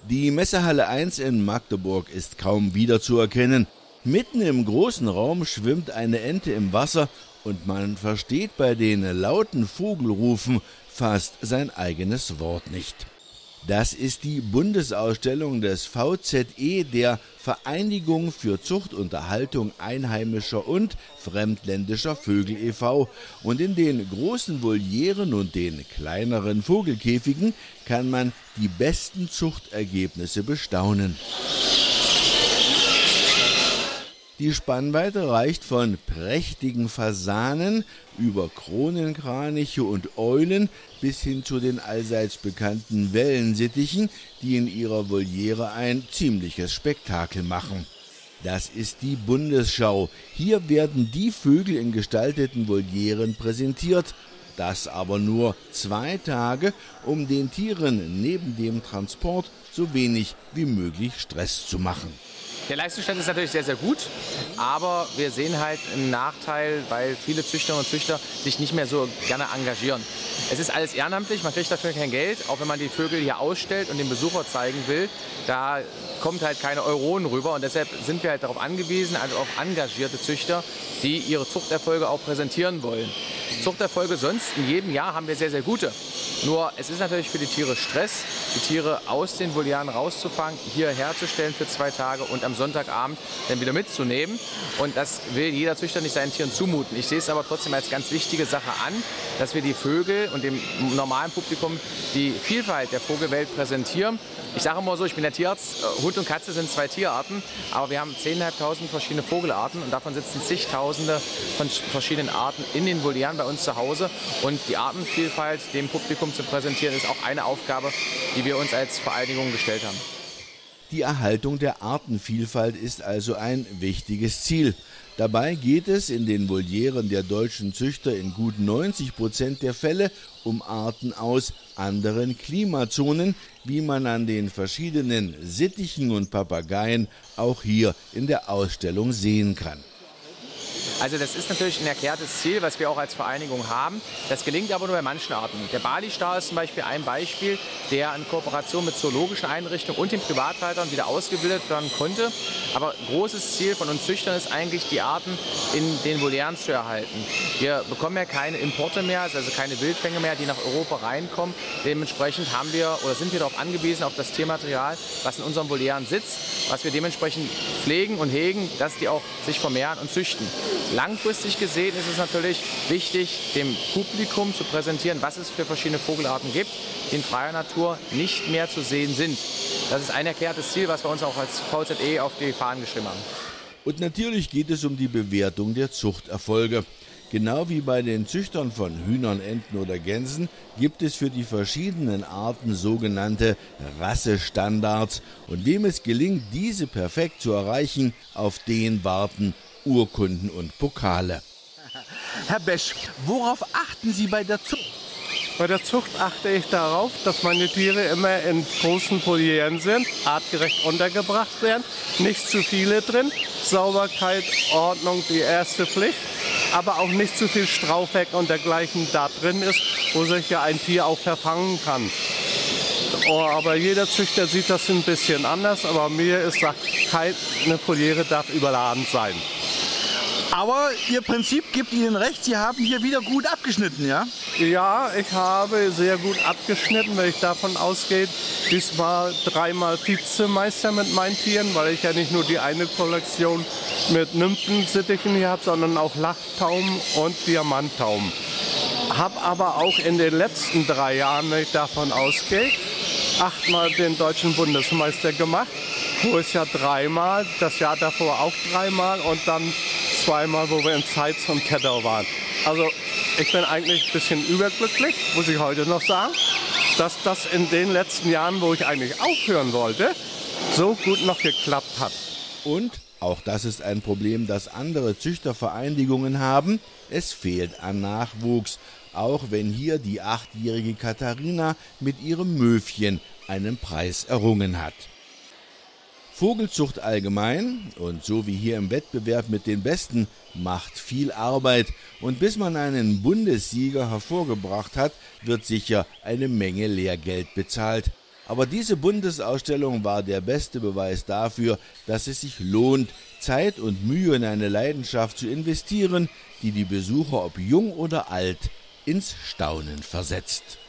Die Messehalle 1 in Magdeburg ist kaum wiederzuerkennen. Mitten im großen Raum schwimmt eine Ente im Wasser und man versteht bei den lauten Vogelrufen fast sein eigenes Wort nicht. Das ist die Bundesausstellung des VZE, der Vereinigung für Zucht und Erhaltung einheimischer und fremdländischer Vögel e.V. Und in den großen Volieren und den kleineren Vogelkäfigen kann man die besten Zuchtergebnisse bestaunen. Die Spannweite reicht von prächtigen Fasanen über Kronenkraniche und Eulen bis hin zu den allseits bekannten Wellensittichen, die in ihrer Voliere ein ziemliches Spektakel machen. Das ist die Bundesschau. Hier werden die Vögel in gestalteten Volieren präsentiert. Das aber nur 2 Tage, um den Tieren neben dem Transport so wenig wie möglich Stress zu machen. Der Leistungsstand ist natürlich sehr, sehr gut, aber wir sehen halt einen Nachteil, weil viele Züchterinnen und Züchter sich nicht mehr so gerne engagieren. Es ist alles ehrenamtlich, man kriegt dafür kein Geld, auch wenn man die Vögel hier ausstellt und dem Besucher zeigen will, da kommt halt keine Euronen rüber und deshalb sind wir halt darauf angewiesen, also auf engagierte Züchter, die ihre Zuchterfolge auch präsentieren wollen. Zuchterfolge sonst in jedem Jahr haben wir sehr, sehr gute. Nur es ist natürlich für die Tiere Stress, die Tiere aus den Volieren rauszufangen, hier herzustellen für 2 Tage und am Sonntagabend dann wieder mitzunehmen. Und das will jeder Züchter nicht seinen Tieren zumuten. Ich sehe es aber trotzdem als ganz wichtige Sache an, dass wir die Vögel und dem normalen Publikum die Vielfalt der Vogelwelt präsentieren. Ich sage immer so, ich bin der Tierarzt, Hund und Katze sind 2 Tierarten, aber wir haben 10.500 verschiedene Vogelarten und davon sitzen zigtausende von verschiedenen Arten in den Volieren bei uns zu Hause. Und die Artenvielfalt dem Publikum zu präsentieren, ist auch eine Aufgabe, die wir uns als Vereinigung gestellt haben. Die Erhaltung der Artenvielfalt ist also ein wichtiges Ziel. Dabei geht es in den Volieren der deutschen Züchter in gut 90% der Fälle um Arten aus anderen Klimazonen, wie man an den verschiedenen Sittichen und Papageien auch hier in der Ausstellung sehen kann. Also das ist natürlich ein erklärtes Ziel, was wir auch als Vereinigung haben. Das gelingt aber nur bei manchen Arten. Der Bali-Star ist zum Beispiel ein Beispiel, der in Kooperation mit zoologischen Einrichtungen und den Privathaltern wieder ausgebildet werden konnte. Aber großes Ziel von uns Züchtern ist eigentlich, die Arten in den Volieren zu erhalten. Wir bekommen ja keine Importe mehr, also keine Wildfänge mehr, die nach Europa reinkommen. Dementsprechend sind wir darauf angewiesen, auf das Tiermaterial, was in unseren Volieren sitzt, was wir dementsprechend pflegen und hegen, dass die auch sich vermehren und züchten. Langfristig gesehen ist es natürlich wichtig, dem Publikum zu präsentieren, was es für verschiedene Vogelarten gibt, die in freier Natur nicht mehr zu sehen sind. Das ist ein erklärtes Ziel, was wir uns auch als VZE auf die Fahnen geschrieben haben. Und natürlich geht es um die Bewertung der Zuchterfolge. Genau wie bei den Züchtern von Hühnern, Enten oder Gänsen gibt es für die verschiedenen Arten sogenannte Rassestandards. Und wem es gelingt, diese perfekt zu erreichen, auf den warten Urkunden und Pokale. Herr Besch, worauf achten Sie bei der Zucht? Bei der Zucht achte ich darauf, dass meine Tiere immer in großen Volieren sind, artgerecht untergebracht werden, nicht zu viele drin, Sauberkeit, Ordnung die erste Pflicht, aber auch nicht zu viel Strauchwerk und dergleichen da drin ist, wo sich ja ein Tier auch verfangen kann. Aber jeder Züchter sieht das ein bisschen anders, aber mir ist keine Voliere darf überladen sein. Aber Ihr Prinzip gibt Ihnen recht, Sie haben hier wieder gut abgeschnitten, ja? Ja, ich habe sehr gut abgeschnitten, weil ich davon ausgehe, diesmal 3-mal Vizemeister mit meinen Tieren, weil ich ja nicht nur die eine Kollektion mit Nymphensittichen hier habe, sondern auch Lachtauben und Diamanttauben. Habe aber auch in den letzten 3 Jahren, wenn ich davon ausgehe, 8-mal den deutschen Bundesmeister gemacht, wo es ja 3-mal, das Jahr davor auch 3-mal und dann 2-mal, wo wir in Zeitz und Tettau waren. Also ich bin eigentlich ein bisschen überglücklich, muss ich heute noch sagen, dass das in den letzten Jahren, wo ich eigentlich aufhören wollte, so gut noch geklappt hat. Und, auch das ist ein Problem, das andere Züchtervereinigungen haben, es fehlt an Nachwuchs. Auch wenn hier die 8-jährige Katharina mit ihrem Möwchen einen Preis errungen hat. Vogelzucht allgemein und so wie hier im Wettbewerb mit den Besten macht viel Arbeit und bis man einen Bundessieger hervorgebracht hat, wird sicher eine Menge Lehrgeld bezahlt. Aber diese Bundesausstellung war der beste Beweis dafür, dass es sich lohnt, Zeit und Mühe in eine Leidenschaft zu investieren, die die Besucher, ob jung oder alt, ins Staunen versetzt.